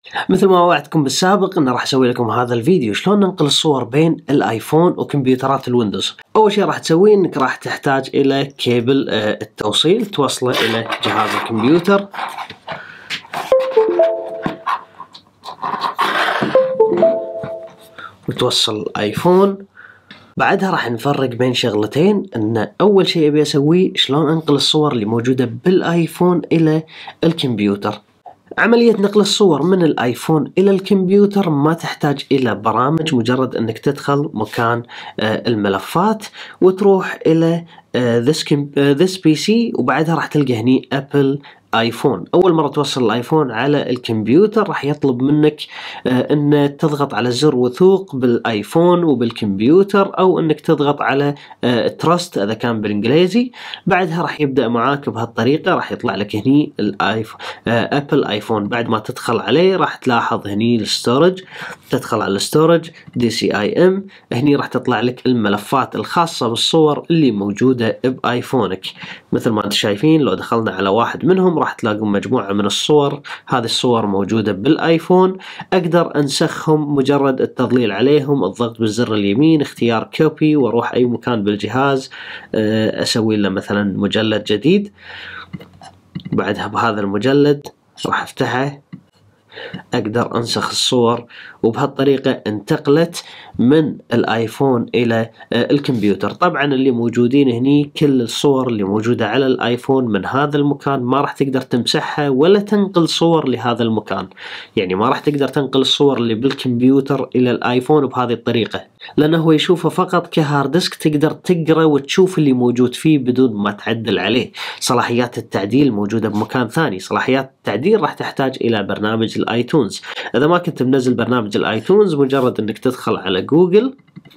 مثل ما وعدتكم بالسابق ان راح اسوي لكم هذا الفيديو شلون ننقل الصور بين الايفون وكمبيوترات الويندوز. اول شيء راح تسويه انك راح تحتاج الى كيبل التوصيل توصله الى جهاز الكمبيوتر. وتوصل الايفون. بعدها راح نفرق بين شغلتين، ان اول شيء ابي اسويه شلون انقل الصور اللي موجودة بالايفون الى الكمبيوتر. عملية نقل الصور من الايفون الى الكمبيوتر ما تحتاج الى برامج، مجرد انك تدخل مكان الملفات وتروح الى this PC، وبعدها راح تلقى هني ابل ايفون. اول مرة توصل الايفون على الكمبيوتر راح يطلب منك ان تضغط على زر وثوق بالايفون وبالكمبيوتر، او انك تضغط على تراست اذا كان بالانجليزي. بعدها راح يبدأ معاك بهالطريقة، راح يطلع لك هني الايفون ابل ايفون. بعد ما تدخل عليه راح تلاحظ هني الستورج، تدخل على الستورج DCIM، هني راح تطلع لك الملفات الخاصة بالصور اللي موجودة بايفونك. مثل ما انتم شايفين لو دخلنا على واحد منهم راح تلاقون مجموعة من الصور، هذه الصور موجودة بالايفون. اقدر انسخهم مجرد التظليل عليهم، الضغط بالزر اليمين، اختيار كوبي، واروح اي مكان بالجهاز اسوي له مثلا مجلد جديد. بعدها بهذا المجلد راح افتحه، اقدر انسخ الصور، وبهالطريقة انتقلت من الايفون الى الكمبيوتر. طبعا اللي موجودين هني كل الصور اللي موجودة على الايفون من هذا المكان ما راح تقدر تمسحها ولا تنقل صور لهذا المكان، يعني ما راح تقدر تنقل الصور اللي بالكمبيوتر الى الايفون بهذه الطريقة، لانه هو يشوفه فقط كهارد ديسك تقدر تقرا وتشوف اللي موجود فيه بدون ما تعدل عليه. صلاحيات التعديل موجودة بمكان ثاني. صلاحيات التعديل راح تحتاج الى برنامج الايتونز. اذا ما كنت منزل برنامج الايتونز مجرد انك تدخل على جوجل،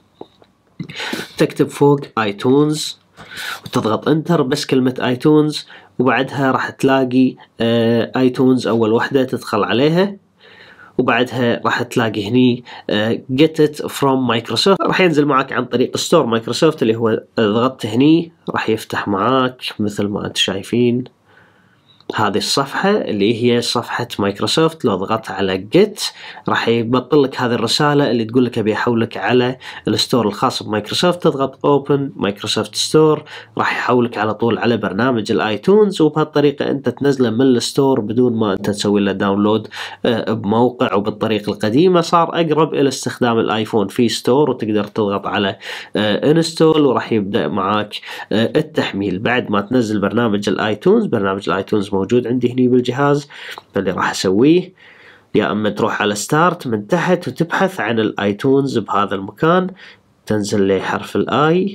تكتب فوق ايتونز وتضغط انتر بس كلمة ايتونز، وبعدها راح تلاقي ايتونز اول وحدة تدخل عليها، وبعدها راح تلاقي هني get it from Microsoft. راح ينزل معك عن طريق ستور مايكروسوفت اللي هو ضغطت هني راح يفتح معاك مثل ما انتم شايفين هذه الصفحة اللي هي صفحة مايكروسوفت. لو ضغطت على get راح يبطل لك هذه الرسالة اللي تقول لك ابي احولك على الستور الخاص بمايكروسوفت. تضغط open مايكروسوفت ستور، راح يحولك على طول على برنامج الايتونز، وبهالطريقة انت تنزله من الستور بدون ما انت تسوي له داونلود بموقع. وبالطريقة القديمة صار اقرب الى استخدام الايفون في ستور، وتقدر تضغط على انستول وراح يبدأ معاك التحميل. بعد ما تنزل برنامج الايتونز موجود عندي هني بالجهاز. فاللي راح اسويه يا اما تروح على ستارت من تحت وتبحث عن الايتونز بهذا المكان، تنزل لي حرف الاي،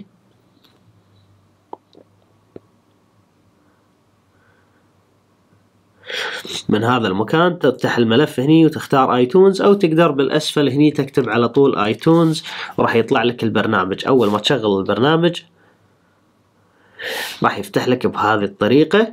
من هذا المكان تفتح الملف هني وتختار ايتونز، او تقدر بالاسفل هني تكتب على طول ايتونز وراح يطلع لك البرنامج. اول ما تشغل البرنامج راح يفتح لك بهذه الطريقة.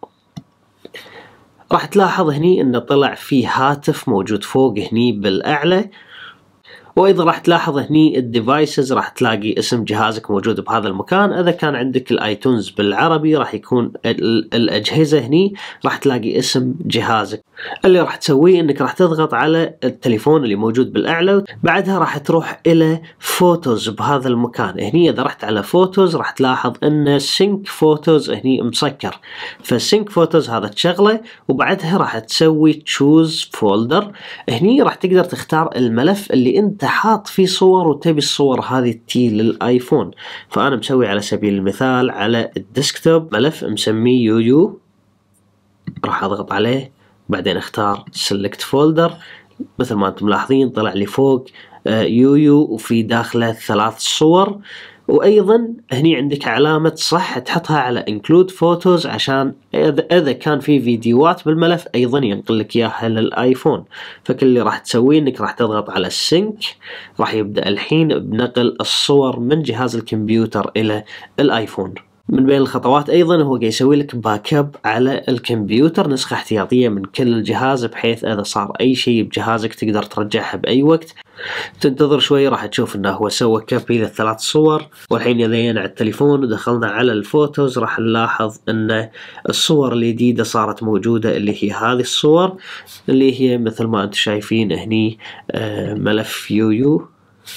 راح تلاحظ هني انه طلع فيه هاتف موجود فوق هني بالاعلى، وايضا راح تلاحظ هني الديفايسز راح تلاقي اسم جهازك موجود بهذا المكان. اذا كان عندك الايتونز بالعربي راح يكون الاجهزة هني راح تلاقي اسم جهازك. اللي راح تسويه انك راح تضغط على التليفون اللي موجود بالاعلى، بعدها راح تروح الى فوتوز بهذا المكان. هني اذا رحت على فوتوز راح تلاحظ ان سينك فوتوز هني مسكر، فالسينك فوتوز هذا تشغله، وبعدها راح تسوي تشوز فولدر. هني راح تقدر تختار الملف اللي انت حاط فيه صور وتبي الصور هذه تجي للايفون. فانا مسوي على سبيل المثال على الديسكتوب ملف مسميه يو، راح اضغط عليه بعدين اختار select folder. مثل ما انتم ملاحظين طلع لي فوق يو وفي داخله 3 صور. وايضا هني عندك علامة صح تحطها على include photos عشان اذا كان في فيديوهات بالملف ايضا ينقل لك اياها للايفون. فكل اللي راح تسويه انك راح تضغط على السينك، راح يبدأ الحين بنقل الصور من جهاز الكمبيوتر الى الايفون. من بين الخطوات أيضا هو يسوي لك باك اب على الكمبيوتر، نسخة احتياطية من كل الجهاز، بحيث إذا صار أي شيء بجهازك تقدر ترجعها بأي وقت. تنتظر شوي راح تشوف انه هو سوى كوبي للثلاث صور. والحين اذا جينا على التليفون ودخلنا على الفوتوز راح نلاحظ ان الصور الجديدة صارت موجودة، اللي هي هذه الصور اللي هي مثل ما انتم شايفين هني ملف يو.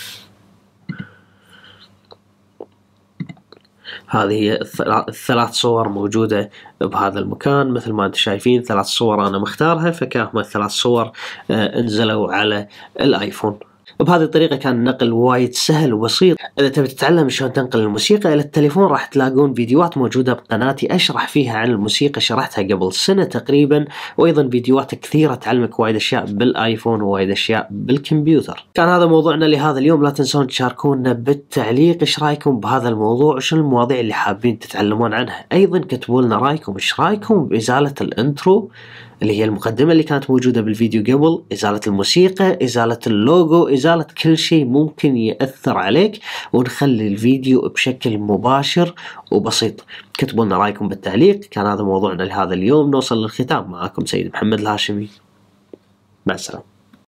هذه هي الثلاث صور موجودة بهذا المكان، مثل ما انتم شايفين 3 صور انا مختارها، فكانوا 3 صور انزلوا على الايفون. بهذه الطريقة كان النقل وايد سهل وبسيط. إذا تبي تتعلم شلون تنقل الموسيقى إلى التليفون راح تلاقون فيديوهات موجودة بقناتي أشرح فيها عن الموسيقى، شرحتها قبل سنة تقريبا، وأيضا فيديوهات كثيرة تعلمك وايد أشياء بالآيفون ووايد أشياء بالكمبيوتر. كان هذا موضوعنا لهذا اليوم. لا تنسون تشاركونا بالتعليق إيش رأيكم بهذا الموضوع وشنو المواضيع اللي حابين تتعلمون عنها. أيضا كتبوا لنا رأيكم، إيش رأيكم بإزالة الانترو اللي هي المقدمة اللي كانت موجودة بالفيديو قبل، إزالة الموسيقى، إزالة اللوجو، إزالة كل شيء ممكن يأثر عليك، ونخلي الفيديو بشكل مباشر وبسيط. كتبوا لنا رأيكم بالتعليق. كان هذا موضوعنا لهذا اليوم. نوصل للختام. معكم سيد محمد الهاشمي، مع السلامة.